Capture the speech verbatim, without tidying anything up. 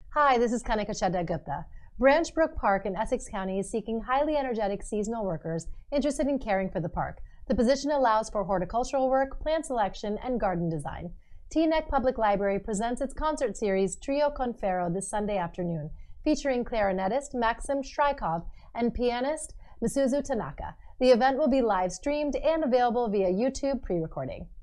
Hi, this is Kanika Chadda Gupta. Branch Brook Park in Essex County is seeking highly energetic seasonal workers interested in caring for the park. The position allows for horticultural work, plant selection, and garden design. Teaneck Public Library presents its concert series Trio con Ferro this Sunday afternoon, featuring clarinetist Maxim Shrykov and pianist Misuzu Tanaka. The event will be live streamed and available via YouTube pre-recording.